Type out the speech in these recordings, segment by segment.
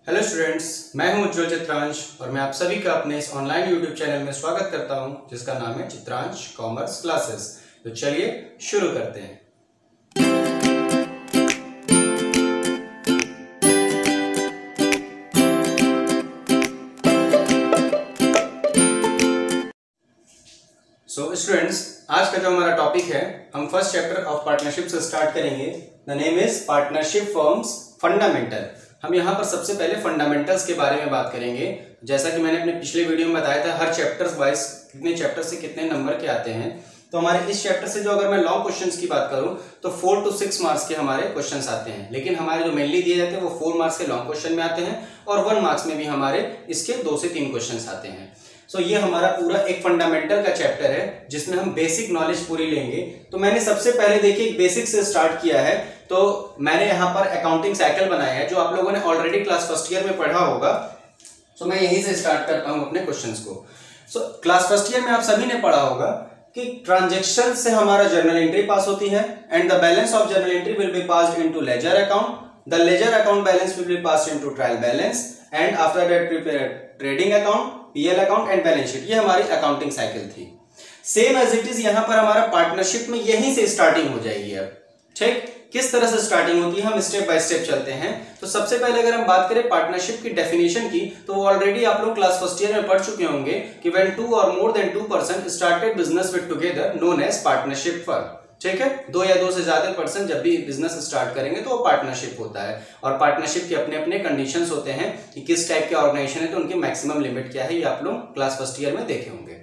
Hello students, मैं हूं उज्ज्वल चित्रांश और मैं आप सभी का अपने इस ऑनलाइन यूट्यूब चैनल में स्वागत करता हूं जिसका नाम है चित्रांश कॉमर्स क्लासेस। तो चलिए शुरू करते हैं। स्टूडेंट्स, आज का जो हमारा टॉपिक है, हम फर्स्ट चैप्टर ऑफ पार्टनरशिप से स्टार्ट करेंगे। The name is partnership firms fundamental. हम यहाँ पर सबसे पहले फंडामेंटल्स के बारे में बात करेंगे। जैसा कि मैंने अपने पिछले वीडियो में बताया था, हर चैप्टर्स वाइज कितने चैप्टर से कितने नंबर के आते हैं। तो हमारे इस चैप्टर से जो अगर मैं लॉन्ग क्वेश्चंस की बात करूं तो 4 to 6 मार्क्स के हमारे क्वेश्चंस आते हैं, लेकिन हमारे जो मेनली दिए जाते हैं वो 4 मार्क्स के लॉन्ग क्वेश्चन में आते हैं और 1 मार्क्स में भी हमारे इसके 2 से 3 क्वेश्चंस आते हैं। ये हमारा पूरा एक फंडामेंटल का चैप्टर है जिसमें हम बेसिक नॉलेज पूरी लेंगे। तो मैंने सबसे पहले देखिए बेसिक से स्टार्ट किया है। तो मैंने यहाँ पर अकाउंटिंग साइकिल बनाया है जो आप लोगों ने ऑलरेडी क्लास फर्स्ट ईयर में पढ़ा होगा। मैं यहीं से स्टार्ट करता हूँ अपने क्वेश्चंस को। क्लास फर्स्ट ईयर में आप सभी ने पढ़ा होगा कि ट्रांजेक्शन से हमारा जर्नल एंट्री पास होती है and the balance of journal entry will be passed into ledger account. The ledger account balance will be passed into trial balance and after that prepare trading account, PL account and balance sheet. ये हमारी accounting cycle थी। Same as it is यहाँ पर हमारा partnership में यहीं से starting हो जाएगी। अब ठीक किस तरह से स्टार्टिंग होती है, हम स्टेप बाय स्टेप चलते हैं। तो सबसे पहले अगर हम बात करें पार्टनरशिप की डेफिनेशन की, तो ऑलरेडी आप लोग क्लास फर्स्ट ईयर में पढ़ चुके होंगे कि when 2 or more than 2 person started business with together known as partnership firm. ठीक है, 2 या 2 से ज्यादा पर्सन जब भी बिजनेस स्टार्ट करेंगे तो वो पार्टनरशिप होता है। और पार्टनरशिप के अपने अपने कंडीशंस होते हैं कि किस टाइप के ऑर्गेनाइजेशन है, तो उनकी मैक्सिमम लिमिट क्या है, ये आप लोग क्लास फर्स्ट ईयर में देखे होंगे।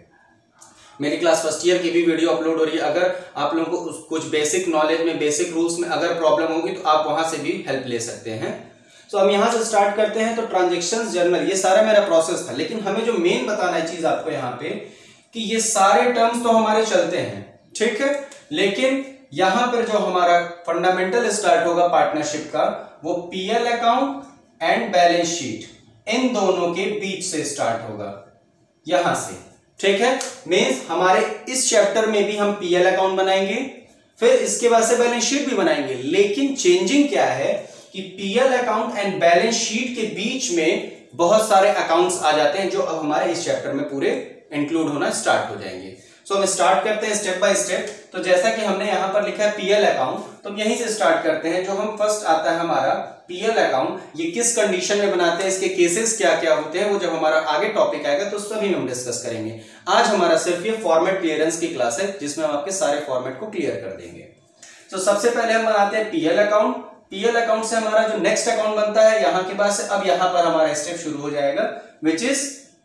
मेरी क्लास फर्स्ट ईयर की भी वीडियो अपलोड हो रही है। अगर आप लोगों को कुछ बेसिक नॉलेज में, बेसिक रूल्स में अगर प्रॉब्लम होगी तो आप वहां से भी हेल्प ले सकते हैं। हम यहां से स्टार्ट करते हैं। तो ट्रांजेक्शंस जर्नल, ये सारा मेरा प्रोसेस था, लेकिन हमें जो मेन बताना है चीज आपको यहाँ पे कि ये सारे टर्म्स तो हमारे चलते हैं, ठीक है, लेकिन यहां पर जो हमारा फंडामेंटल स्टार्ट होगा पार्टनरशिप का, वो PL account and balance sheet, इन दोनों के बीच से स्टार्ट होगा यहां से। ठीक है, मींस हमारे इस चैप्टर में भी हम पीएल अकाउंट बनाएंगे, फिर इसके बाद से बैलेंस शीट भी बनाएंगे, लेकिन चेंजिंग क्या है कि PL account and balance sheet के बीच में बहुत सारे अकाउंट्स आ जाते हैं जो अब हमारे इस चैप्टर में पूरे इंक्लूड होना स्टार्ट हो जाएंगे। हम स्टार्ट करते हैं स्टेप बाय स्टेप। तो जैसा कि हमने यहां पर लिखा है पीएल अकाउंट, तो यहीं से स्टार्ट करते हैं। जो हम फर्स्ट आता है हमारा पीएल अकाउंट, ये किस कंडीशन में बनाते हैं, इसके केसेस क्या क्या होते हैं, वो जब हमारा आगे टॉपिक आएगा तो सभी हम डिस्कस करेंगे। आज हमारा सिर्फ ये फॉर्मेट क्लियरेंस की क्लास है जिसमें हम आपके सारे फॉर्मेट को क्लियर कर देंगे। तो सबसे पहले हम बनाते हैं पीएल अकाउंट। पीएल अकाउंट से हमारा जो नेक्स्ट अकाउंट बनता है यहां के बाद से, अब यहां पर हमारा स्टेप शुरू हो जाएगा which is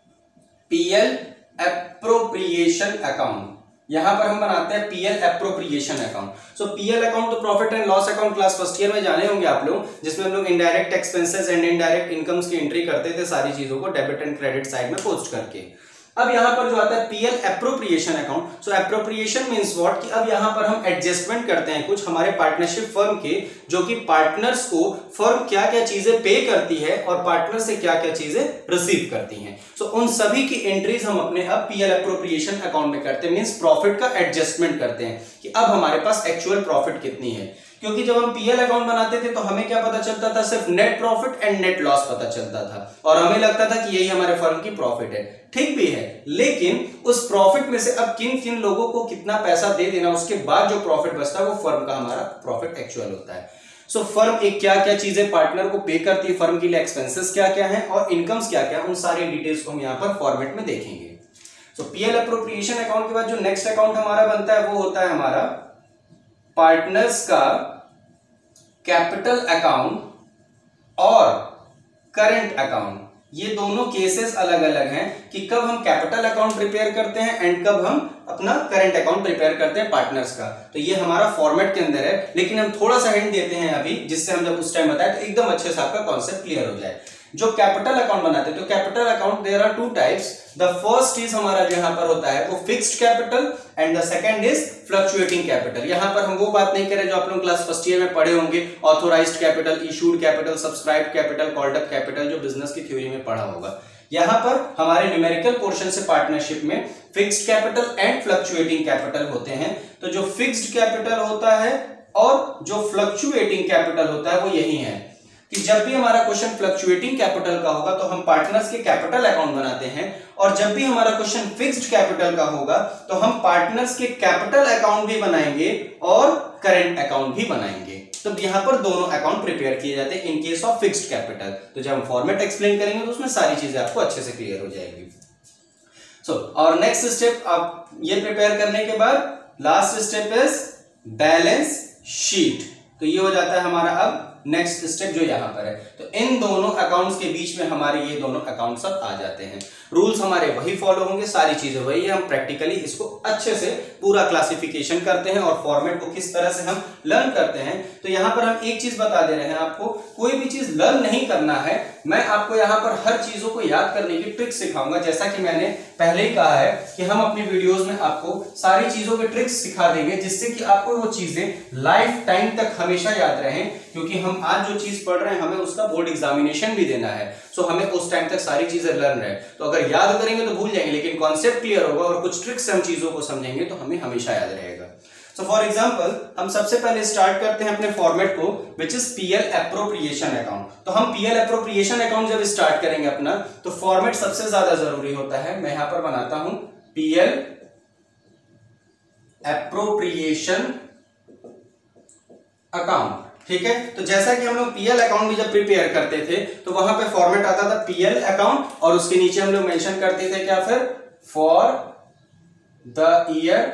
PL appropriation account. यहां पर हम बनाते हैं PL appropriation account. PL account तो profit and loss account class first year में जाने होंगे आप लोग, जिसमें हम लोग indirect expenses and indirect incomes की एंट्री करते थे, सारी चीजों को डेबिट एंड क्रेडिट साइड में पोस्ट करके। अब यहां पर जो आता है PL appropriation account. Appropriation means what, कि अब यहां पर हम एडजस्टमेंट करते हैं कुछ हमारे पार्टनरशिप फर्म के, जो कि पार्टनर्स को फर्म क्या क्या चीजें पे करती है और पार्टनर से क्या क्या चीजें रिसीव करती हैं। उन सभी की एंट्रीज हम अपने अब पीएल एप्रोप्रिएशन अकाउंट में करते हैं, मींस प्रॉफिट का एडजस्टमेंट करते हैं कि अब हमारे पास एक्चुअल प्रॉफिट कितनी है। क्योंकि जब हम पीएल अकाउंट बनाते थे तो हमें क्या पता चलता था, सिर्फ net profit and net loss पता चलता था और हमें लगता था कि यही हमारे फर्म की प्रॉफिट है। ठीक भी है, लेकिन उस प्रॉफिट में से अब किन किन लोगों को कितना पैसा दे देना, उसके बाद जो प्रॉफिट बचता है वो फर्म का हमारा प्रॉफिट एक्चुअल होता है। फर्म एक क्या क्या चीजें पार्टनर को पे करती है, फर्म के लिए एक्सपेंसेस क्या क्या है और इनकम्स क्या क्या, उन सारी डिटेल्स को हम यहाँ पर फॉर्मेट में देखेंगे। पीएल एप्रोप्रिएशन अकाउंट के बाद जो नेक्स्ट अकाउंट हमारा बनता है वो होता है हमारा पार्टनर्स का कैपिटल अकाउंट और करंट अकाउंट। ये दोनों केसेस अलग अलग हैं कि कब हम कैपिटल अकाउंट प्रिपेयर करते हैं एंड कब हम अपना करंट अकाउंट प्रिपेयर करते हैं पार्टनर्स का। तो ये हमारा फॉर्मेट के अंदर है, लेकिन हम थोड़ा सा हिंट देते हैं अभी, जिससे हम जब उस टाइम बताएं तो एकदम अच्छे से आपका कॉन्सेप्ट क्लियर हो जाए। जो कैपिटल अकाउंट बनाते हैं, तो capital account there are 2 types. The first is हमारा जो यहां पर होता है वो fixed capital and the second is fluctuating capital. यहां पर हम वो बात नहीं कर रहे जो आप लोग क्लास फर्स्ट ईयर में पढ़े होंगे, authorised capital, issued capital, subscribed capital, called up capital, जो बिजनेस की थ्योरी में पढ़ा होगा। यहां पर हमारे न्यूमेरिकल पोर्शन से पार्टनरशिप में fixed capital and fluctuating capital होते हैं। तो जो फिक्स्ड कैपिटल होता है और जो फ्लक्चुएटिंग कैपिटल होता है वो यही है कि जब भी हमारा क्वेश्चन फ्लक्चुएटिंग कैपिटल का होगा तो हम पार्टनर्स के कैपिटल अकाउंट बनाते हैं, और जब भी हमारा क्वेश्चन फिक्स्ड कैपिटल का होगा तो हम पार्टनर्स के कैपिटल अकाउंट भी बनाएंगे और करंट अकाउंट भी बनाएंगे। तो यहां पर दोनों अकाउंट प्रिपेयर किए जाते हैं in case of fixed capital. तो जब हम फॉर्मेट एक्सप्लेन करेंगे तो उसमें सारी चीजें आपको अच्छे से क्लियर हो जाएगी। और नेक्स्ट स्टेप आप ये प्रिपेयर करने के बाद last step is balance sheet. तो ये हो जाता है हमारा अब नेक्स्ट स्टेप जो यहां पर है। तो इन दोनों अकाउंट्स के बीच में हमारे ये दोनों अकाउंट सब आ जाते हैं। रूल्स हमारे वही फॉलो होंगे, सारी चीजें वही है। हम प्रैक्टिकली इसको अच्छे से पूरा क्लासिफिकेशन करते हैं और फॉर्मेट को किस तरह से हम लर्न करते हैं। तो यहां पर हम एक चीज बता दे रहे हैं आपको, कोई भी चीज लर्न नहीं करना है, मैं आपको यहां पर हर चीजों को याद करने की ट्रिक सिखाऊंगा। जैसा कि मैंने पहले ही कहा है कि हम अपनी वीडियोस में आपको सारी चीजों के ट्रिक्स सिखा देंगे जिससे कि आपको वो चीजें लाइफ टाइम तक हमेशा याद रहें, क्योंकि हम आज जो चीज पढ़ रहे हैं हमें उसका बोर्ड एग्जामिनेशन भी देना है। सो हमें उस टाइम तक सारी चीजें लर्न रहे। तो अगर याद करेंगे तो भूल जाएंगे, लेकिन कॉन्सेप्ट क्लियर होगा और कुछ ट्रिक्स से हम चीजों को समझेंगे तो हमें हमेशा याद रहेगा। सो फॉर एग्जांपल हम सबसे पहले स्टार्ट करते हैं अपने फॉर्मेट को, which is PL appropriation account. तो हम पीएल एप्रोप्रिएशन अकाउंट जब स्टार्ट करेंगे अपना, तो फॉर्मेट सबसे ज्यादा जरूरी होता है। मैं यहां पर बनाता हूं पीएल एप्रोप्रिएशन अकाउंट, ठीक है। तो जैसा कि हम लोग पीएल अकाउंट भी जब प्रिपेयर करते थे तो वहां पे फॉर्मेट आता था पीएल अकाउंट, और उसके नीचे हम लोग मेंशन करते थे क्या, फिर फॉर द ईयर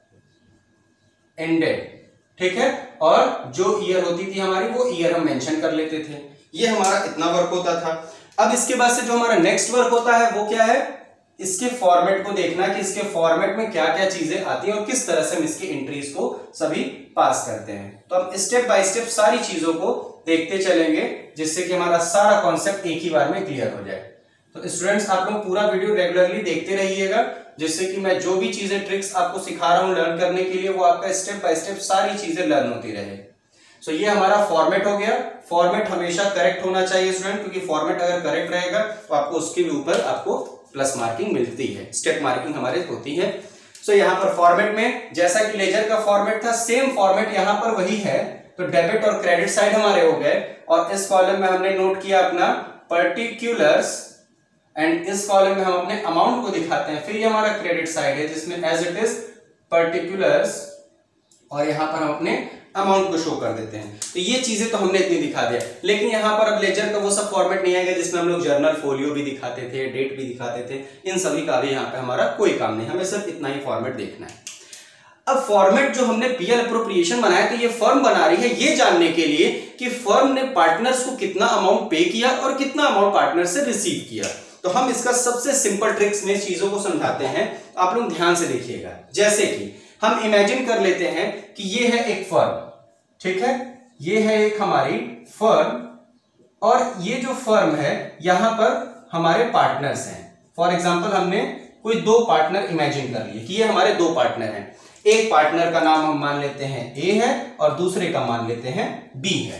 एंडेड, ठीक है। और जो ईयर होती थी हमारी वो ईयर हम मेंशन कर लेते थे। ये हमारा इतना वर्क होता था। अब इसके बाद से जो हमारा नेक्स्ट वर्क होता है वो क्या है, इसके फॉर्मेट को देखना कि इसके फॉर्मेट में क्या क्या चीजें आती हैं और किस तरह से हम इसकी एंट्रीज को सभी पास करते हैं। तो हम स्टेप बाय स्टेप सारी चीजों को देखते चलेंगे जिससे कि हमारा सारा कॉन्सेप्ट एक ही बार में क्लियर हो जाए। तो स्टूडेंट्स आप लोग पूरा वीडियो रेगुलरली देखते रहिएगा, जिससे कि मैं जो भी चीजें ट्रिक्स आपको सिखा रहा हूं लर्न करने के लिए वो आपका स्टेप बाय स्टेप सारी चीजें लर्न होती रहे। सो ये हमारा फॉर्मेट हो गया। फॉर्मेट हमेशा करेक्ट होना चाहिए स्टूडेंट, क्योंकि फॉर्मेट अगर करेक्ट रहेगा तो आपको उसके भी ऊपर आपको प्लस मार्किंग मिलती है, स्टेप मार्किंग हमारे होती है। सो यहाँ पर फॉर्मेट में जैसा कि लेजर का फॉर्मेट था सेम फॉर्मेट यहाँ पर वही है। तो डेबिट और क्रेडिट साइड हमारे हो गए, और इस कॉलम में हमने नोट किया अपना पर्टिकुलर्स, एंड इस कॉलम में हम अपने अमाउंट को दिखाते हैं। फिर ये हमारा क्रेडिट साइड है जिसमें एज इट इज पर्टिकुलर्स, और यहाँ पर हम अपने अमाउंट को शो कर देते हैं। तो ये चीजें तो हमने इतनी दिखा दिया, लेकिन यहाँ पर अब लेजर का वो सब फॉर्मेट नहीं आएगा जिसमें हम लोग जर्नल फोलियो भी दिखाते थे, डेट भी दिखाते थे। इन सभी का भी यहाँ पे हमारा कोई काम नहीं, हमें सिर्फ इतना ही फॉर्मेट देखना है। अब फॉर्मेट जो हमने पीएल एप्रोप्रिएशन बनाया, तो ये फर्म बना रही है ये जानने के लिए कि फर्म ने पार्टनर्स को कितना अमाउंट पे किया और कितना अमाउंट पार्टनर से रिसीव किया। तो हम इसका सबसे सिंपल ट्रिक्स में चीजों को समझाते हैं, आप लोग ध्यान से देखिएगा। जैसे कि हम इमेजिन कर लेते हैं कि ये है एक फर्म, ठीक है, ये है एक हमारी फर्म, और ये जो फर्म है यहां पर हमारे पार्टनर्स हैं। फॉर एग्जांपल हमने कोई दो पार्टनर इमेजिन कर लिए कि ये हमारे दो पार्टनर हैं। एक पार्टनर का नाम हम मान लेते हैं ए है और दूसरे का मान लेते हैं बी है।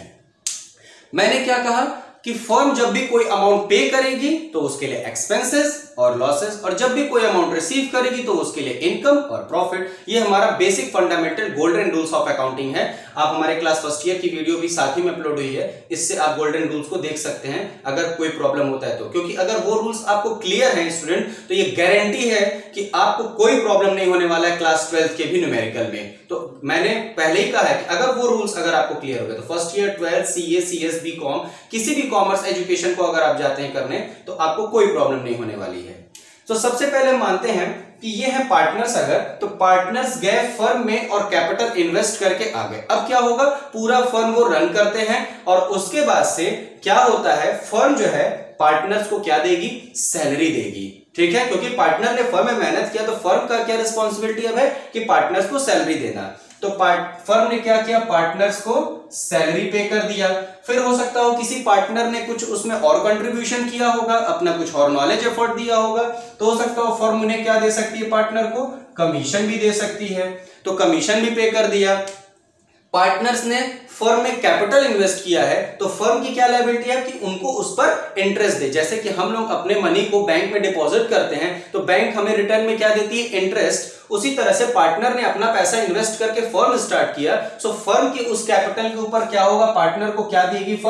मैंने क्या कहा कि फर्म जब भी कोई अमाउंट पे करेगी तो उसके लिए एक्सपेंसेस और लॉसेस, और जब भी कोई अमाउंट रिसीव करेगी तो उसके लिए इनकम और प्रॉफिट। ये हमारा basic fundamental golden rules of accounting है। आप हमारे क्लास फर्स्ट ईयर की वीडियो भी साथ ही में अपलोड हुई है, इससे आप गोल्डन रूल्स को देख सकते हैं अगर कोई प्रॉब्लम होता है तो। क्योंकि अगर वो रूल्स आपको क्लियर हैं स्टूडेंट, तो ये गारंटी है कि आपको कोई प्रॉब्लम नहीं होने वाला है क्लास 12 के भी न्यूमेरिकल में। तो मैंने पहले ही कहा है कि अगर वो रूल्स अगर आपको क्लियर हो गए तो first year 12 CA CS BCom किसी भी कॉमर्स एजुकेशन को अगर आप जाते हैं करने तो आपको कोई प्रॉब्लम नहीं होने वाली है। तो सबसे पहले हम मानते हैं कि ये है पार्टनर्स, अगर तो पार्टनर्स गए फर्म में और कैपिटल इन्वेस्ट करके आ गए। अब क्या होगा, पूरा फर्म वो रन करते हैं और उसके बाद से क्या होता है, फर्म जो है पार्टनर्स को क्या देगी, सैलरी देगी, ठीक है। क्योंकि पार्टनर ने फर्म में मेहनत किया तो फर्म का क्या रिस्पॉन्सिबिलिटी अब है कि पार्टनर्स को सैलरी देना। तो फर्म ने क्या किया, पार्टनर्स को सैलरी पे कर दिया। फिर हो सकता हो किसी पार्टनर ने कुछ उसमें और कंट्रीब्यूशन किया होगा, अपना कुछ और नॉलेज एफर्ट दिया होगा, तो हो सकता हो फर्म उन्हें क्या दे सकती है, पार्टनर को कमीशन भी दे सकती है। तो कमीशन भी पे कर दिया। पार्टनर्स ने फर्म में कैपिटल इन्वेस्ट किया है तो फर्म की क्या लायबिलिटी है कि उनको उस पर इंटरेस्ट दे। जैसे कि हम लोग अपने मनी को बैंक में डिपॉजिट करते हैं तो बैंक हमें रिटर्न में क्या देती है, इंटरेस्ट। उसी तरह से पार्टनर ने अपना पैसा इन्वेस्ट करके फर्म स्टार्ट किया, सो फर्म की उस कैपिटल के ऊपर क्या होगा, पार्टनर को क्या देगी फर्म,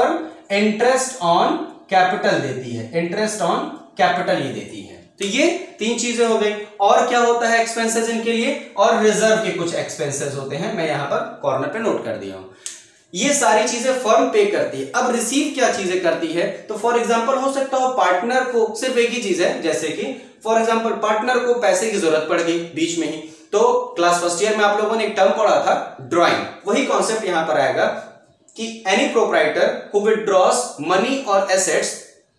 इंटरेस्ट ऑन कैपिटल देती है, इंटरेस्ट ऑन कैपिटल ये देती है। तो ये तीन चीजें हो गई। और क्या होता है एक्सपेंसेस इनके लिए, और रिजर्व के कुछ एक्सपेंसेस होते हैं, मैं यहां पर कॉर्नर पे नोट कर दिया हूं। ये सारी चीजें फर्म पे करती है। अब रिसीव क्या चीजें करती है, तो फॉर एग्जांपल हो सकता हो पार्टनर को सिर्फ एक ही चीज है, जैसे कि फॉर एग्जांपल पार्टनर को पैसे की जरूरत पड़ गई बीच में ही, तो क्लास फर्स्ट ईयर में आप लोगों ने एक टर्म पढ़ा था ड्राइंग, वही कॉन्सेप्ट यहां पर आएगा कि any proprietor who withdraws money और assets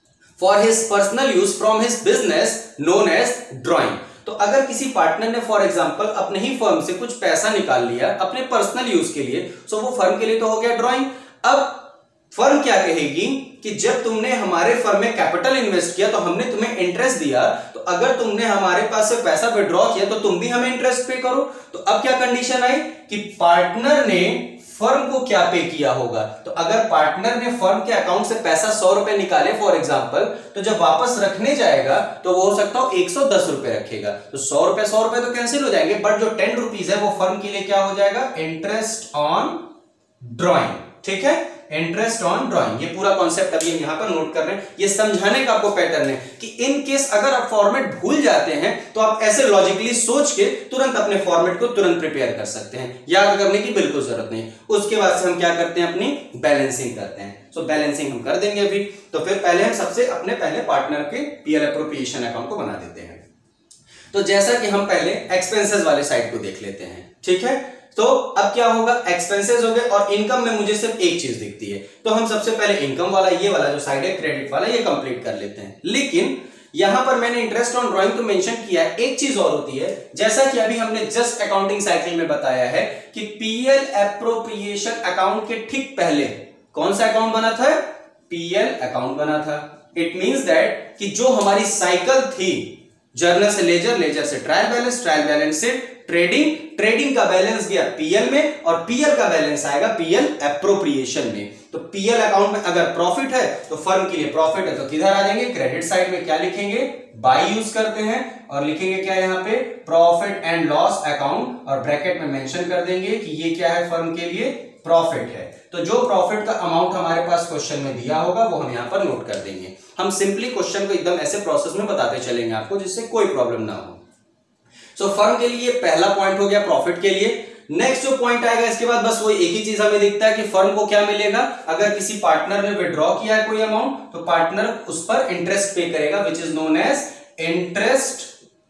for his personal use from his business known as drawing. तो अगर किसी पार्टनर ने फॉर एग्जांपल अपने ही फर्म से कुछ पैसा निकाल लिया अपने पर्सनल यूज के लिए, सो वो फर्म के लिए तो हो गया ड्राइंग। अब फर्म क्या कहेगी कि जब तुमने हमारे फर्म में कैपिटल इन्वेस्ट किया तो हमने तुम्हें इंटरेस्ट दिया, तो अगर तुमने हमारे पास से पैसा विड्रॉ किया तो तुम भी हमें इंटरेस्ट पे करो। तो अब क्या कंडीशन आई कि पार्टनर ने फर्म को क्या पे किया होगा। तो अगर पार्टनर ने फर्म के अकाउंट से पैसा 100 रुपए निकाले फॉर एग्जांपल, तो जब वापस रखने जाएगा तो वो हो सकता हो 110 रुपए रखेगा। तो 100 रुपए तो कैंसिल हो जाएंगे, बट जो 10 रुपीज है वो फर्म के लिए क्या हो जाएगा, इंटरेस्ट ऑन ड्राइंग। ठीक है, इंटरेस्ट ऑन ड्राइंग। ये पूरा कॉन्सेप्ट अभी हम यहां पर नोट कर रहे हैं, ये समझाने का आपको पैटर्न है कि इन केस अगर आप फॉर्मेट भूल जाते हैं तो आप ऐसे लॉजिकली सोच के तुरंत अपने फॉर्मेट को तुरंत प्रिपेयर कर सकते हैं, याद करने की बिल्कुल जरूरत नहीं। उसके बाद से हम क्या करते हैं, अपनी बैलेंसिंग करते हैं। सो बैलेंसिंग हम कर देंगे अभी। तो फिर पहले हम सबसे अपने पहले पार्टनर के पीएल एप्रोप्रिएशन अकाउंट को बना देते हैं। तो जैसा कि हम पहले एक्सपेंसेस वाले साइड को देख लेते हैं, ठीक है। तो अब क्या होगा, एक्सपेंसेस हो गए और इनकम में मुझे सिर्फ एक चीज दिखती है, तो हम सबसे पहले इनकम वाला ये वाला जो साइड है क्रेडिट वाला ये कंप्लीट कर लेते हैं। लेकिन यहां पर मैंने इंटरेस्ट ऑन ड्राइंग तो मेंशन किया है, एक चीज और होती है, जैसा कि अभी हमने जस्ट अकाउंटिंग साइकिल में बताया है कि पीएल एप्रोप्रिएशन अकाउंट के ठीक पहले कौन सा अकाउंट बना था, पीएल अकाउंट बना था। इट मींस दैट कि जो हमारी साइकिल थी जर्नल से लेजर, लेजर से ट्रायल बैलेंस, ट्रायल बैलेंस से ट्रेडिंग, ट्रेडिंग का बैलेंस गया पीएल में और पीएल का बैलेंस आएगा पीएल एप्रोप्रिएशन में। तो पीएल अकाउंट में अगर प्रॉफिट है तो फर्म के लिए प्रॉफिट है तो किधर आ जाएंगे, क्रेडिट साइड में क्या लिखेंगे, बाई यूज करते हैं और लिखेंगे क्या यहाँ पे, प्रॉफिट एंड लॉस अकाउंट, और ब्रैकेट में मेंशन कर देंगे कि ये क्या है, फर्म के लिए प्रॉफिट है। तो जो प्रॉफिट का अमाउंट हमारे पास क्वेश्चन में दिया होगा वो हम यहाँ पर नोट कर देंगे। हम सिंपली क्वेश्चन को एकदम ऐसे प्रोसेस में बताते चलेंगे आपको जिससे कोई प्रॉब्लम ना हो। सो फर्म के लिए पहला पॉइंट हो गया प्रॉफिट के लिए। नेक्स्ट जो पॉइंट आएगा इसके बाद बस वो एक ही चीज हमें दिखता है कि फर्म को क्या मिलेगा, अगर किसी पार्टनर ने विड्रॉ किया है कोई अमाउंट तो पार्टनर उस पर इंटरेस्ट पे करेगा, which is known as interest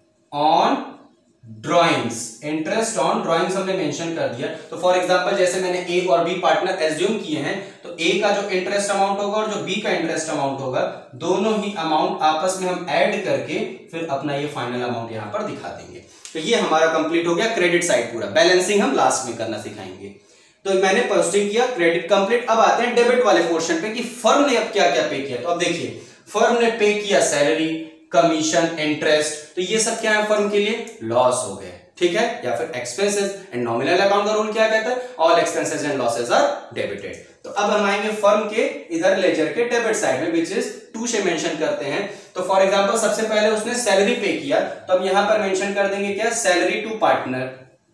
on drawings. Interest on drawings हमने मेंशन कर दिया। तो फॉर एग्जांपल जैसे मैंने ए और बी पार्टनर एज्यूम किए हैं, तो ए का जो इंटरेस्ट अमाउंट होगा और जो बी का इंटरेस्ट अमाउंट होगा, दोनों ही अमाउंट आपस में हम ऐड करके फिर अपना ये फाइनल अमाउंट यहां पर दिखा देंगे। तो ये हमारा कंप्लीट हो गया क्रेडिट साइड पूरा। बैलेंसिंग हम लास्ट में करना सिखाएंगे। तो मैंने पोस्टिंग किया, क्रेडिट कंप्लीट। अब आते हैं डेबिट वाले पोर्शन पे कि फर्म ने अब क्या क्या पे किया। तो अब देखिए फर्म ने पे किया सैलरी, कमीशन, इंटरेस्ट, तो ये सब क्या है फर्म के लिए, लॉस हो गए, ठीक है, या फिर एक्सपेंसेस। एंड नॉमिनल अकाउंट का रूल क्या कहता है, all expenses and losses are debited. तो अब हम आएंगे फर्म के इधर लेजर के डेबिट साइड में, विच इज टू से मेंशन करते हैं। तो फॉर एग्जांपल सबसे पहले उसने सैलरी पे किया, तो अब यहां पर मेंशन कर देंगे क्या, salary to partner,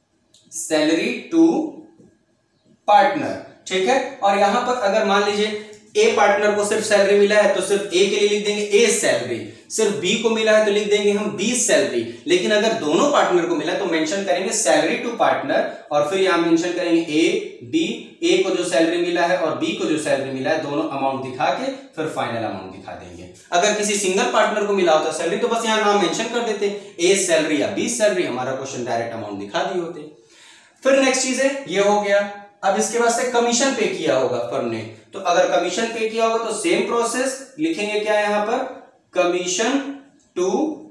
salary to partner, ठीक है। और यहां पर अगर मान लीजिए ए पार्टनर को सिर्फ सैलरी मिला है तो सिर्फ ए के लिए लिख देंगे ए सैलरी, सिर्फ बी को मिला है तो लिख देंगे हम बी सैलरी। लेकिन अगर दोनों पार्टनर को मिला तो मेंशन करेंगे सैलरी टू पार्टनर और फिर यहां मेंशन करेंगे ए बी, ए को जो सैलरी मिला है और बी को जो सैलरी मिला है दोनों अमाउंट दिखा के फिर फाइनल अमाउंट दिखा देंगे। अगर किसी सिंगल पार्टनर को मिला होता सैलरी तो बस यहां नाम मेंशन कर देते ए सैलरी या बी सैलरी, हमारा क्वेश्चन डायरेक्ट अमाउंट दिखा दिए होते। फिर नेक्स्ट चीज है ये हो गया। अब इसके बाद से कमीशन पे किया होगा फर्म ने, तो अगर कमीशन पे किया होगा तो सेम प्रोसेस लिखेंगे क्या है यहां पर, कमीशन टू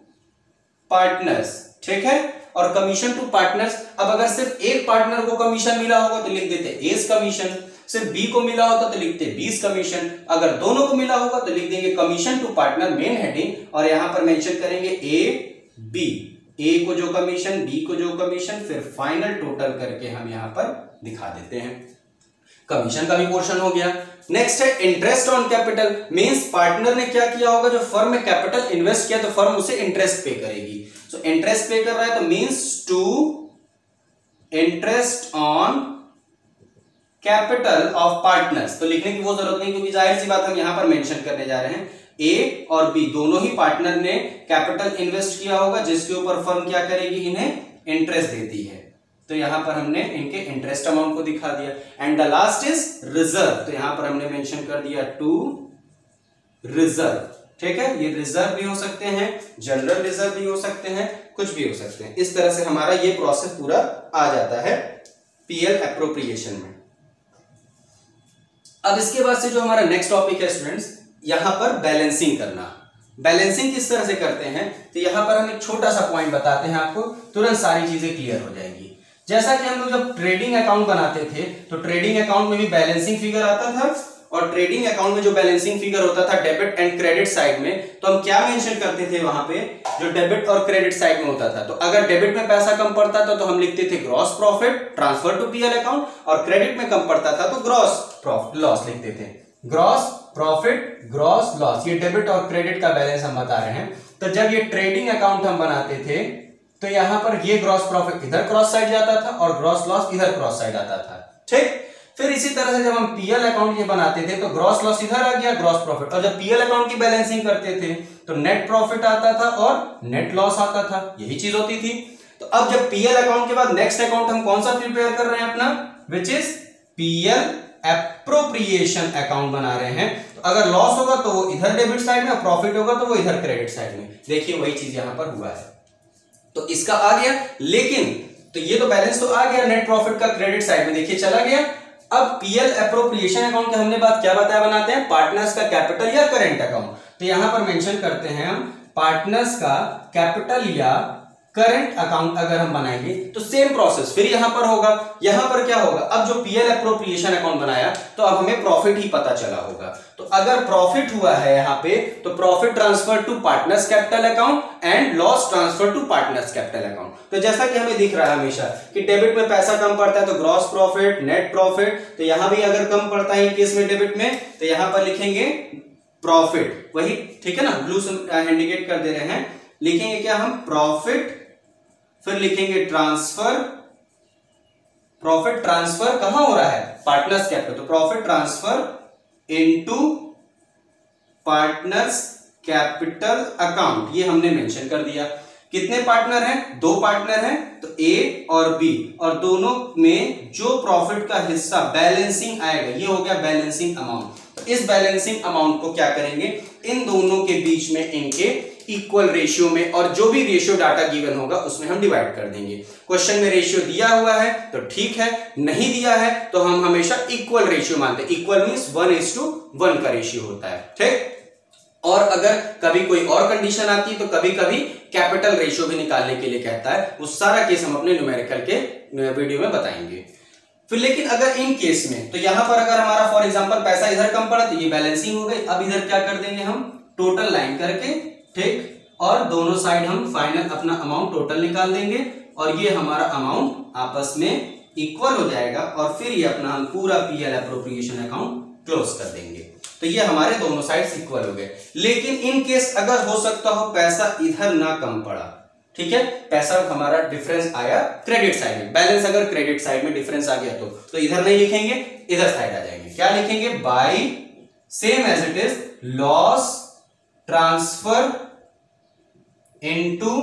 पार्टनर्स, ठीक है। और कमीशन टू पार्टनर्स, अब अगर सिर्फ एक पार्टनर को कमीशन मिला होगा तो लिख देते एस कमीशन, सिर्फ बी को मिला होता तो लिखते बीस कमीशन, अगर दोनों को मिला होगा तो लिख देंगे commission to partner main heading और यहां पर मेंशन करेंगे ए बी, ए को जो कमीशन, बी को जो कमीशन, फिर फाइनल टोटल करके हम यहां पर दिखा देते हैं। कमीशन का भी पोर्शन हो गया। नेक्स्ट है interest on capital, means partner ने क्या किया होगा, जो फर्म में कैपिटल इन्वेस्ट किया तो फर्म उसे इंटरेस्ट पे करेगी। सो इंटरेस्ट पे कर रहा है तो means to interest on capital, interest on capital, means partner ने क्या किया होगा, जो फर्म में कैपिटल इन्वेस्ट किया तो फर्म उसे इंटरेस्ट पे करेगी। सो इंटरेस्ट पे कर रहा है तो means to interest on capital, interest on capital, means to capital of partners. तो लिखने की वो जरूरत नहीं, क्योंकि जाहिर सी बात हम यहां पर मेंशन करने जा रहे हैं ए और बी दोनों ही पार्टनर ने कैपिटल इन्वेस्ट किया होगा, जिसके ऊपर फर्म क्या करेगी, इन्हें इंटरेस्ट देती है। तो यहां पर हमने इनके इंटरेस्ट अमाउंट को दिखा दिया। And the last is reserve, तो यहां पर हमने मेंशन कर दिया टू रिजर्व। ठीक है, ये रिजर्व भी हो सकते हैं, जनरल रिजर्व भी हो सकते हैं, कुछ भी हो सकते हैं। इस तरह से हमारा ये प्रोसेस पूरा आ जाता है पीएल एप्रोप्रिएशन में। अब इसके बाद से जो हमारा नेक्स्ट टॉपिक है स्टूडेंट्स, यहां पर बैलेंसिंग करना। बैलेंसिंग किस तरह से करते हैं, तो यहां पर हम एक छोटा सा पॉइंट बताते हैं आपको, तुरंत सारी चीजें क्लियर हो जाएगी। जैसा कि हम लोग जब ट्रेडिंग अकाउंट बनाते थे, तो ट्रेडिंग अकाउंट में भी बैलेंसिंग फिगर आता था, और ट्रेडिंग अकाउंट में जो बैलेंसिंग फिगर होता था डेबिट एंड क्रेडिट साइड में, तो हम क्या मेंशन करते थे वहां पे, जो डेबिट और क्रेडिट साइड में होता था। तो अगर डेबिट में पैसा कम पड़ता था तो हम लिखते थे gross profit transfer to PL account, और क्रेडिट में कम पड़ता था तो ग्रॉस प्रॉफिट लॉस लिखते थे। ग्रॉस प्रॉफिट ग्रॉस लॉस, ये डेबिट और क्रेडिट का बैलेंस हम बता रहे हैं। तो जब ये ट्रेडिंग अकाउंट हम बनाते थे, तो यहां पर ये ग्रॉस प्रॉफिट इधर क्रॉस साइड जाता था और ग्रॉस लॉस इधर क्रॉस साइड आता था। ठीक, फिर इसी तरह से जब हम पीएल अकाउंट ये बनाते थे तो ग्रॉस लॉस इधर आ गया, ग्रॉस प्रॉफिट, और जब पीएल अकाउंट की बैलेंसिंग करते थे तो नेट प्रॉफिट आता था और नेट लॉस आता था, यही चीज होती थी। तो अब जब पीएल अकाउंट के बाद नेक्स्ट अकाउंट हम कौन सा प्रिपेयर कर रहे हैं अपना, which is PL appropriation account बना रहे हैं। तो अगर लॉस होगा तो वो इधर डेबिट साइड में, और प्रॉफिट होगा तो वो इधर क्रेडिट साइड में। देखिए वही चीज यहां पर हुआ है। तो इसका आ गया, लेकिन तो ये तो बैलेंस तो आ गया नेट प्रॉफिट का क्रेडिट साइड में, देखिए चला गया। अब पीएल एप्रोप्रिएशन अकाउंट के हमने बात क्या बताया, बनाते हैं पार्टनर्स का कैपिटल या करेंट अकाउंट। तो यहां पर मेंशन करते हैं हम पार्टनर्स का कैपिटल या करंट अकाउंट अगर हम बनाएंगे तो सेम प्रोसेस फिर यहां पर होगा। यहां पर क्या होगा, अब जो पीएल एप्रोप्रिएशन अकाउंट बनाया तो अब हमें प्रॉफिट ही पता चला होगा। तो अगर प्रॉफिट हुआ है यहां पे, तो profit transfer to partners capital account and loss transfer to partners capital account. तो जैसा कि हमें दिख रहा है हमेशा कि डेबिट में पैसा कम पड़ता है तो ग्रॉस प्रॉफिट नेट प्रॉफिट, तो यहां भी अगर कम पड़ता है इन केस में डेबिट में, तो यहां पर लिखेंगे प्रॉफिट, वही ठीक है ना, ब्लू से इंडिकेट कर दे रहे हैं। लिखेंगे क्या हम, प्रॉफिट, फिर लिखेंगे ट्रांसफर। प्रॉफिट ट्रांसफर कहां हो रहा है, पार्टनर्स कैपिटल, तो profit transfer into partners capital account, ये हमने मेंशन कर दिया। कितने पार्टनर हैं, दो पार्टनर हैं, तो ए और बी, और दोनों में जो प्रॉफिट का हिस्सा बैलेंसिंग आएगा ये हो गया बैलेंसिंग अमाउंट। तो इस बैलेंसिंग अमाउंट को क्या करेंगे, इन दोनों के बीच में इनके इक्वल रेशियो में, और जो भी रेशियो डाटा गिवन होगा उसमें हम डिवाइड कर देंगे। क्वेश्चन में रेशियो दिया हुआ है तो ठीक है, नहीं दिया है तो हम हमेशा इक्वल रेशियो मानते हैं। इक्वल मींस 1:1 का रेशियो होता है। ठीक, और अगर कभी कोई और कंडीशन आती है तो कभी कभी कैपिटल रेशियो भी निकालने के लिए कहता है, वो सारा केस हम अपने न्यूमेरिकल के वीडियो में बताएंगे। फिर लेकिन अगर इन केस में, तो यहां पर अगर हमारा फॉर एग्जांपल पैसा इधर कम पड़ा तो ये बैलेंसिंग हो गई। अब इधर क्या कर देंगे हम, टोटल लाइन करके, ठीक, और दोनों साइड हम फाइनल अपना अमाउंट टोटल निकाल देंगे, और ये हमारा अमाउंट आपस में इक्वल हो जाएगा, और फिर ये अपना हम पूरा पीएल एप्रोप्रिएशन अकाउंट क्लोज कर देंगे। तो ये हमारे दोनों साइड्स इक्वल हो गए। लेकिन इन केस अगर हो सकता हो पैसा इधर ना कम पड़ा, ठीक है, पैसा हमारा डिफरेंस आया क्रेडिट साइड में, बैलेंस अगर क्रेडिट साइड में डिफरेंस आ गया तो इधर नहीं लिखेंगे, इधर साइड आ जाएंगे। क्या लिखेंगे, by same as it is loss transfer into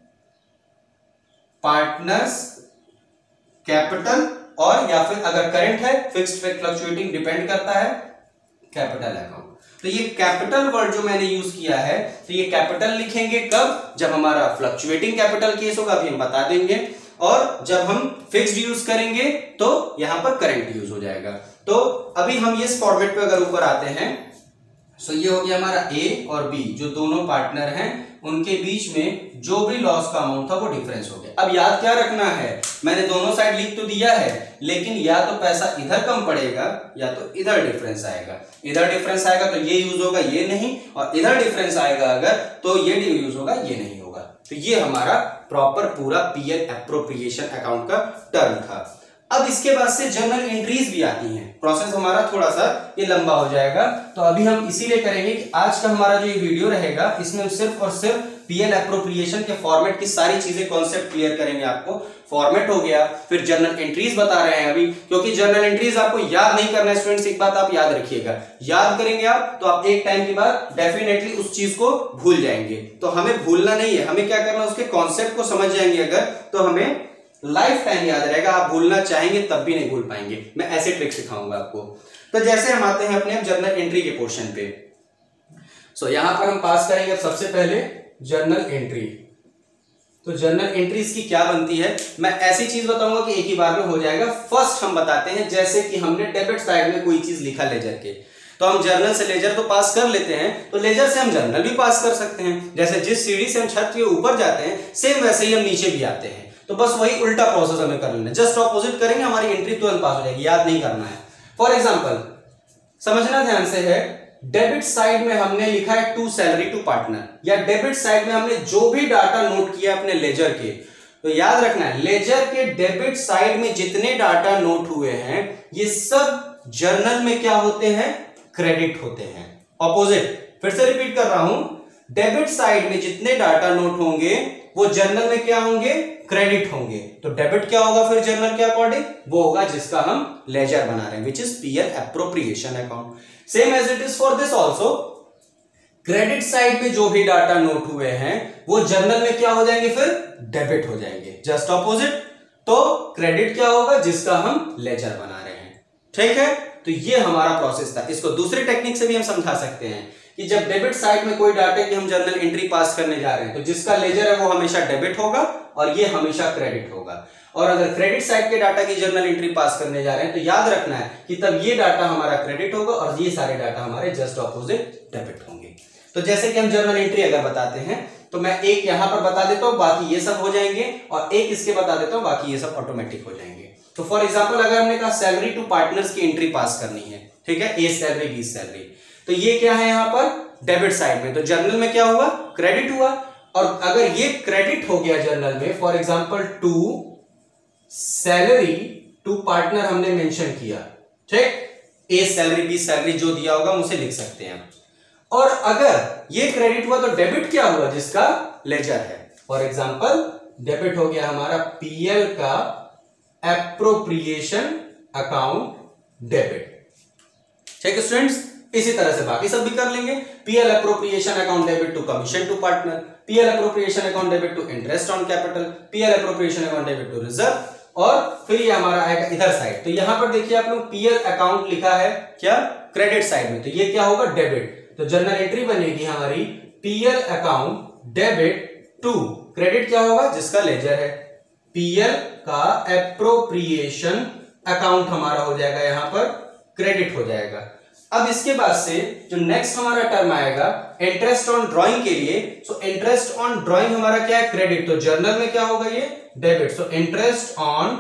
partners capital, और या फिर अगर करंट है फिक्स्ड फ्लक्चुएटिंग डिपेंड करता है कैपिटल अकाउंट। तो ये कैपिटल वर्ड जो मैंने यूज किया है, तो ये कैपिटल लिखेंगे कब, जब हमारा फ्लक्चुएटिंग कैपिटल केस होगा, अभी हम बता देंगे, और जब हम फिक्स्ड यूज करेंगे तो यहां पर करंट यूज हो जाएगा। तो अभी हम इस फॉर्मेट पे अगर ऊपर आते हैं, सो ये हो गया हमारा ए और बी, जो दोनों पार्टनर हैं उनके बीच में जो भी लॉस का अमाउंट था वो डिफरेंस हो गया। अब याद क्या रखना है, मैंने दोनों साइड लिख तो दिया है, लेकिन या तो पैसा इधर कम पड़ेगा या तो इधर डिफरेंस आएगा। इधर डिफरेंस आएगा तो ये यूज होगा, ये नहीं, और इधर डिफरेंस आएगा अगर तो ये यूज होगा, ये नहीं होगा। तो ये हमारा प्रॉपर पूरा पीएल एप्रोप्रिएशन अकाउंट का टर्म था। अब इसके बाद से जर्नल एंट्रीज भी आती हैं। प्रोसेस हमारा थोड़ा सा ये लंबा हो जाएगा, तो अभी हम इसीलिए करेंगे कि आज का हमारा जो ये वीडियो रहेगा इसमें हम सिर्फ और सिर्फ पीएल एप्रोप्रिएशन के फॉर्मेट की सारी चीजें कॉन्सेप्ट क्लियर करेंगे आपको। फॉर्मेट हो गया, फिर जर्नल एंट्रीज बता रहे हैं अभी, क्योंकि जर्नल एंट्रीज आपको याद नहीं करना है स्टूडेंट्स। एक बात आप याद रखिएगा, याद करेंगे आप तो आप एक टाइम के बाद डेफिनेटली उस चीज को भूल जाएंगे। तो हमें भूलना नहीं है, हमें क्या करना है, उसके कॉन्सेप्ट को समझ जाएंगे अगर, तो हमें लाइफ टाइम याद रहेगा। आप भूलना चाहेंगे तब भी नहीं भूल पाएंगे। मैं ऐसे ट्रिक सिखाऊंगा आपको। तो जैसे हम आते हैं अपने जर्नल एंट्री के पोर्शन पे। यहां पर हम पास करेंगे सबसे पहले जर्नल एंट्री। तो जर्नल एंट्रीज की क्या बनती है, मैं ऐसी चीज बताऊंगा कि एक ही बार में हो जाएगा। फर्स्ट हम बताते हैं, जैसे कि हमने डेबिट साइड में कोई चीज लिखा लेजर के, तो हम जर्नल से लेजर तो पास कर लेते हैं, तो लेजर से हम जर्नल भी पास कर सकते हैं। जैसे जिस सीढ़ी से हम छत के ऊपर जाते हैं सेम वैसे ही हम नीचे भी आते हैं। तो बस वही उल्टा प्रोसेस हमें कर लेना है, जस्ट ऑपोजिट करेंगे, हमारी एंट्री तुरंत पास हो जाएगी। याद नहीं करना है। फॉर एग्जाम्पल समझना ध्यान से है, डेबिट साइड में हमने लिखा है टू सैलरी टू पार्टनर, या डेबिट साइड में हमने जो भी डाटा नोट किया अपने लेजर के, तो याद रखना है लेजर के डेबिट साइड में जितने डाटा नोट हुए हैं ये सब जर्नल में क्या होते हैं, क्रेडिट होते हैं। ऑपोजिट, फिर से रिपीट कर रहा हूं, डेबिट साइड में जितने डाटा नोट होंगे वो जर्नल में क्या होंगे, क्रेडिट होंगे। तो डेबिट क्या होगा फिर जर्नल के अकॉर्डिंग, वो होगा जिसका हम लेजर बना रहे हैं, which is PL appropriation account. Same as it is for this also, credit side में जो भी डाटा नोट हुए हैं वो जर्नल में क्या हो जाएंगे, फिर डेबिट हो जाएंगे। जस्ट ऑपोजिट, तो क्रेडिट क्या होगा, जिसका हम लेजर बना रहे हैं। ठीक है, तो ये हमारा प्रोसेस था। इसको दूसरी टेक्निक से भी हम समझा सकते हैं कि जब डेबिट साइड में कोई डाटा की हम जर्नल एंट्री पास करने जा रहे हैं तो जिसका लेजर है वो हमेशा डेबिट होगा और ये हमेशा क्रेडिट होगा। और अगर क्रेडिट साइड के डाटा की जर्नल एंट्री पास करने जा रहे हैं तो याद रखना है कि तब ये डाटा हमारा क्रेडिट होगा और ये सारे डाटा हमारे जस्ट ऑपोजिट डेबिट होंगे। तो जैसे कि हम जर्नल एंट्री अगर बताते हैं तो मैं एक यहां पर बता देता हूं, बाकी ये सब हो जाएंगे, और एक इसके बता देता हूं, बाकी ये सब ऑटोमेटिक हो जाएंगे। तो फॉर एग्जांपल अगर हमने कहा सैलरी टू पार्टनर्स की एंट्री पास करनी है, ठीक है, ए सैलरी बी सैलरी, तो ये क्या है यहां पर डेबिट साइड में, तो जर्नल में क्या हुआ, क्रेडिट हुआ। और अगर ये क्रेडिट हो गया जर्नल में, for example to salary to partner हमने मेंशन किया, ठीक, ए सैलरी बी सैलरी जो दिया होगा उसे लिख सकते हैं। और अगर ये क्रेडिट हुआ तो डेबिट क्या हुआ, जिसका लेजर है। फॉर एग्जांपल डेबिट हो गया हमारा पीएल का एप्रोप्रिएशन अकाउंट डेबिट। ठीक है स्टूडेंट्स, इसी तरह से बाकी सब भी कर लेंगे। PL appropriation account debit to commission to partner, PL appropriation account debit to interest on capital, PL appropriation account debit to reserve, और फिर ये हमारा आएगा इधर साइड। तो यहां पर देखिए आप लोग पीएल अकाउंट लिखा है क्या, क्रेडिट साइड में, तो ये क्या होगा, डेबिट। तो जर्नल एंट्री बनेगी हमारी PL account debit to, credit क्या होगा, जिसका लेजर है, पीएल का एप्रोप्रिएशन अकाउंट हमारा हो जाएगा, यहां पर क्रेडिट हो जाएगा। अब इसके बाद से जो नेक्स्ट हमारा टर्म आएगा इंटरेस्ट ऑन ड्राइंग के लिए, सो इंटरेस्ट ऑन ड्राइंग हमारा क्या है, क्रेडिट, तो जर्नल में क्या होगा, ये debit. So interest on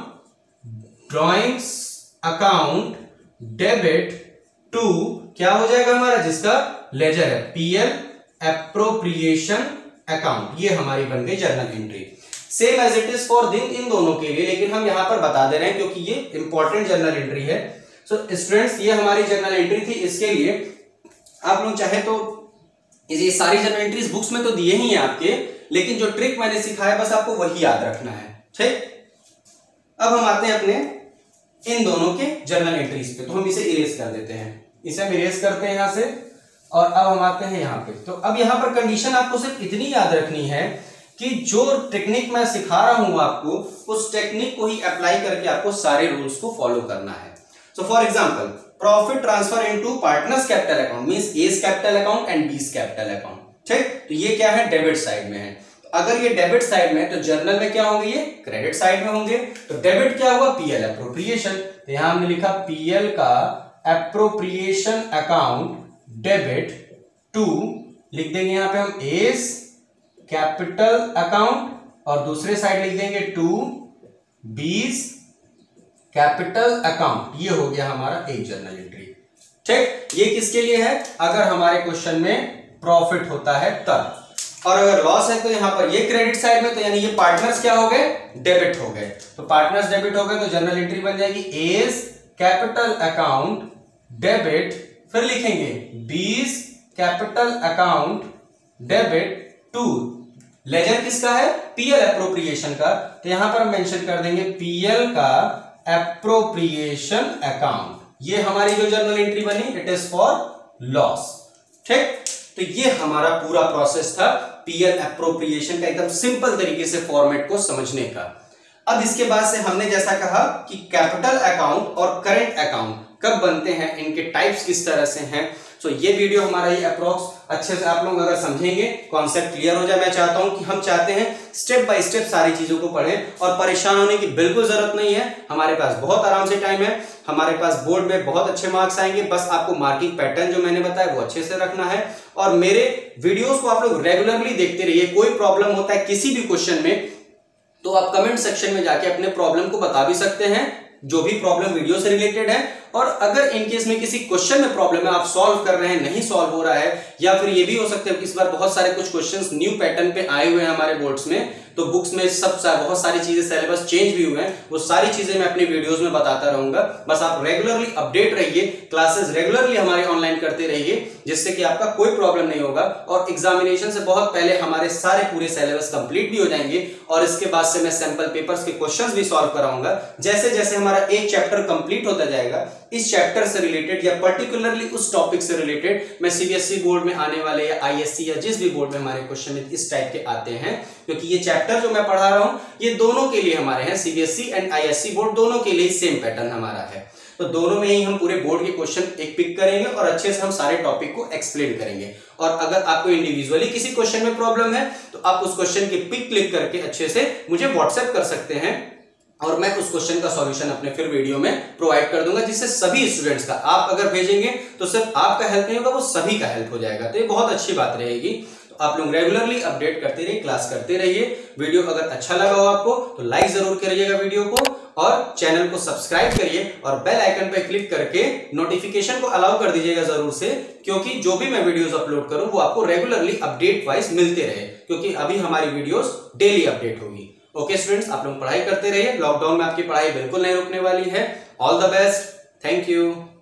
drawings account debit to क्या हो जाएगा हमारा, जिसका लेजर है, पीएल एप्रोप्रिएशन अकाउंट। ये हमारी बन गई journal entry. Same as it is for इन दोनों के लिए, लेकिन हम यहां पर बता दे रहे हैं क्योंकि ये इंपॉर्टेंट जर्नल एंट्री है। सो स्टूडेंट्स, ये हमारी जर्नल एंट्री थी। इसके लिए आप लोग चाहे तो ये सारी जर्नल एंट्रीज बुक्स में तो दिए ही हैं आपके, लेकिन जो ट्रिक मैंने सिखाया बस आपको वही याद रखना है। ठीक, अब हम आते हैं अपने इन दोनों के जर्नल एंट्रीज पे। तो हम इसे इरेज कर देते हैं, इसे हम इरेज करते हैं यहां से, और अब हम आते हैं यहां पे। तो अब यहां पर कंडीशन आपको सिर्फ इतनी याद रखनी है कि जो टेक्निक मैं सिखा रहा हूं आपको, उस टेक्निक को ही अप्लाई करके आपको सारे रूल्स को फॉलो करना है। So for example, profit transfer into partners capital account means A's capital account and B's capital account. ठीक, तो ये क्या है, डेबिट साइड में है। तो अगर ये डेबिट साइड में है तो जर्नल में क्या होंगे, ये क्रेडिट साइड में होंगे। तो डेबिट क्या हुआ, पीएल एप्रोप्रिएशन, तो यहां हमने लिखा पीएल का एप्रोप्रिएशन अकाउंट डेबिट टू, लिख देंगे यहां पे हम A's कैपिटल अकाउंट, और दूसरे साइड लिख देंगे टू B's कैपिटल अकाउंट। ये हो गया हमारा एक जर्नल एंट्री। ठीक, ये किसके लिए है, अगर हमारे क्वेश्चन में प्रॉफिट होता है तब। और अगर लॉस है तो यहां पर ये क्रेडिट साइड में, तो यानी ये पार्टनर्स क्या हो गए, डेबिट हो गए। तो पार्टनर्स डेबिट हो गए तो जर्नल एंट्री बन जाएगी एज कैपिटल अकाउंट डेबिट, फिर लिखेंगे B's capital account debit to ledger किसका है, पीएल एप्रोप्रिएशन का, तो यहां पर हम मेंशन कर देंगे पीएल का एप्रोप्रिएशन अकाउंट। ये हमारी जो जर्नल एंट्री बनी इट इज फॉर लॉस। ठीक, तो ये हमारा पूरा प्रोसेस था पीएल एप्रोप्रिएशन का, एकदम सिंपल तरीके से फॉर्मेट को समझने का। अब इसके बाद से हमने जैसा कहा कि कैपिटल अकाउंट और करंट अकाउंट कब बनते हैं, इनके टाइप्स किस तरह से हैं। तो ये वीडियो हमारा ये अप्रोक्स अच्छे से आप लोग अगर समझेंगे, कॉन्सेप्ट क्लियर हो जाए। मैं चाहता हूं कि हम चाहते हैं स्टेप बाय स्टेप सारी चीजों को पढ़ें और परेशान होने की बिल्कुल जरूरत नहीं है। हमारे पास बहुत आराम से टाइम है, हमारे पास बोर्ड में बहुत अच्छे मार्क्स आएंगे। बस आपको मार्किंग पैटर्न जो मैंने बताया वो अच्छे से रखना है और मेरे वीडियोस को आप लोग रेगुलरली देखते रहिए। कोई प्रॉब्लम होता है किसी भी क्वेश्चन में तो आप कमेंट सेक्शन में जाके अपने प्रॉब्लम को बता भी सकते हैं, जो भी प्रॉब्लम वीडियो से रिलेटेड है। और अगर इनकेस में किसी क्वेश्चन में प्रॉब्लम है, आप सॉल्व कर रहे हैं, नहीं सॉल्व हो रहा है, या फिर ये भी हो सकता है कि इस बार बहुत सारे कुछ क्वेश्चंस न्यू पैटर्न पे आए हुए हैं हमारे बोर्ड्स में, तो बुक्स में बहुत सारी चीजें सिलेबस चेंज भी हुए हैं, वो सारी चीजें मैं अपने वीडियोस में बताता रहूंगा। बस आप रेगुलरली अपडेट रहिए, क्लासेस रेगुलरली हमारे ऑनलाइन करते रहिए, जिससे कि आपका कोई प्रॉब्लम नहीं होगा और एग्जामिनेशन से बहुत पहले हमारे सारे पूरे सिलेबस कंप्लीट भी हो जाएंगे। और इसके बाद से मैं सैंपल पेपर्स के क्वेश्चंस भी सॉल्व कराऊंगा। जैसे जैसे हमारा एक चैप्टर कंप्लीट होता जाएगा, इस चैप्टर से रिलेटेड या पर्टिकुलरली उस टॉपिक से रिलेटेड मैं सीबीएसई बोर्ड में आने वाले या आईएससी या जिस भी बोर्ड में हमारे क्वेश्चन इस टाइप के आते हैं, क्योंकि ये चैप्टर जो मैं पढ़ा रहा हूं ये दोनों के लिए हमारे हैं, सीबीएसई एंड आईएससी बोर्ड दोनों के लिए सेम पैटर्न हमारा है। तो दोनों में ही हम पूरे बोर्ड के क्वेश्चन एक पिक करेंगे और अच्छे से हम सारे टॉपिक को एक्सप्लेन करेंगे। और अगर आपको इंडिविजुअली किसी क्वेश्चन में प्रॉब्लम है तो आप उस क्वेश्चन की पिक क्लिक करके अच्छे से मुझे व्हाट्सएप कर सकते हैं और मैं उस क्वेश्चन का सॉल्यूशन अपने फिर वीडियो में प्रोवाइड कर दूंगा, जिससे सभी स्टूडेंट्स का, आप अगर भेजेंगे तो सिर्फ आपका हेल्प नहीं होगा, वो सभी का हेल्प हो जाएगा। तो ये बहुत अच्छी बात रहेगी। तो आप लोग रेगुलरली अपडेट करते रहिए, क्लास करते रहिए। वीडियो अगर अच्छा लगा हो आपको तो लाइक जरूर करिएगा वीडियो को और चैनल को सब्सक्राइब करिए और बेल आइकन पर क्लिक करके नोटिफिकेशन को अलाउ कर दीजिएगा जरूर से, क्योंकि जो भी मैं वीडियोस अपलोड करूं वो आपको रेगुलरली अपडेट वाइज मिलते रहे, क्योंकि अभी हमारी वीडियोस डेली अपडेट होगी। ओके स्टूडेंट्स, आप लोग पढ़ाई करते रहिए, लॉकडाउन में आपकी पढ़ाई बिल्कुल नहीं रुकने वाली है। All the best, thank you.